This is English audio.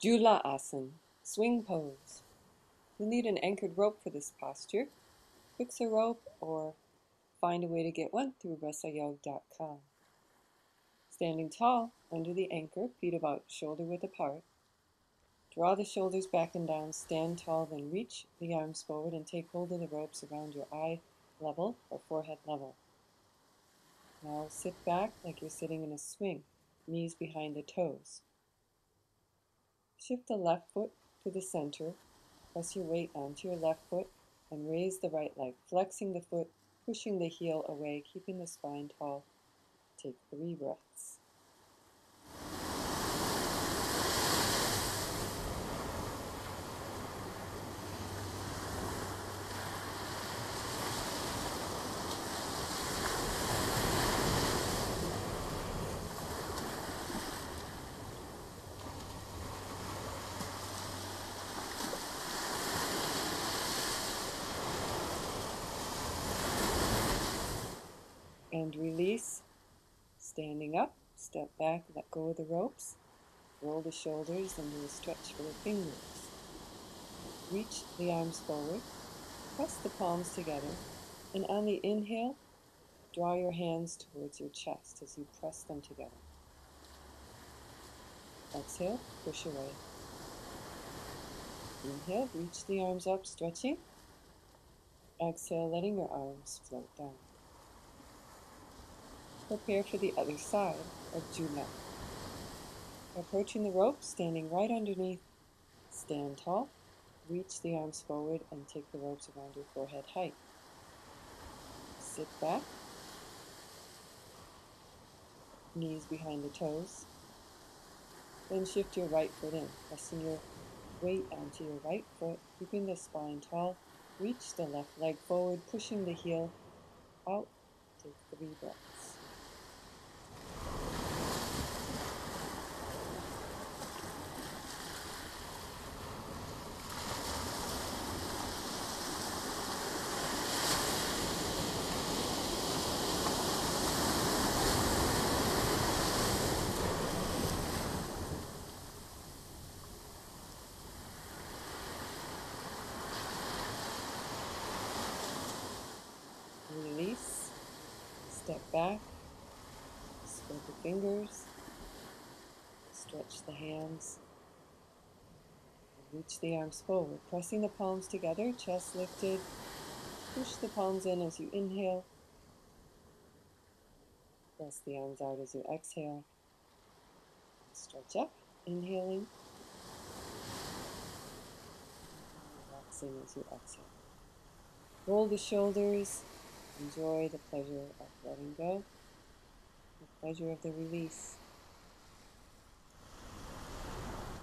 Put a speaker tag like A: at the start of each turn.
A: Jhoola Asan, swing pose. You'll need an anchored rope for this posture. Fix a rope or find a way to get one through RussaYog.com. Standing tall under the anchor, feet about shoulder width apart. Draw the shoulders back and down, stand tall, then reach the arms forward and take hold of the ropes around your eye level or forehead level. Now sit back like you're sitting in a swing, knees behind the toes. Shift the left foot to the center, press your weight onto your left foot, and raise the right leg, flexing the foot, pushing the heel away, keeping the spine tall. Take 3 breaths. And release. Standing up, step back, let go of the ropes, roll the shoulders and do a stretch for the fingers. Reach the arms forward, press the palms together, and on the inhale, draw your hands towards your chest as you press them together. Exhale, push away. Inhale, reach the arms up, stretching. Exhale, letting your arms float down. Prepare for the other side of Jhoola. Approaching the rope, standing right underneath, stand tall, reach the arms forward and take the ropes around your forehead height. Sit back, knees behind the toes, then shift your right foot in, pressing your weight onto your right foot, keeping the spine tall. Reach the left leg forward, pushing the heel out. Take 3 breaths. Release, step back, spread the fingers, stretch the hands, and reach the arms forward, pressing the palms together, chest lifted. Push the palms in as you inhale, press the arms out as you exhale. Stretch up, inhaling, relaxing as you exhale. Roll the shoulders. Enjoy the pleasure of letting go, the pleasure of the release.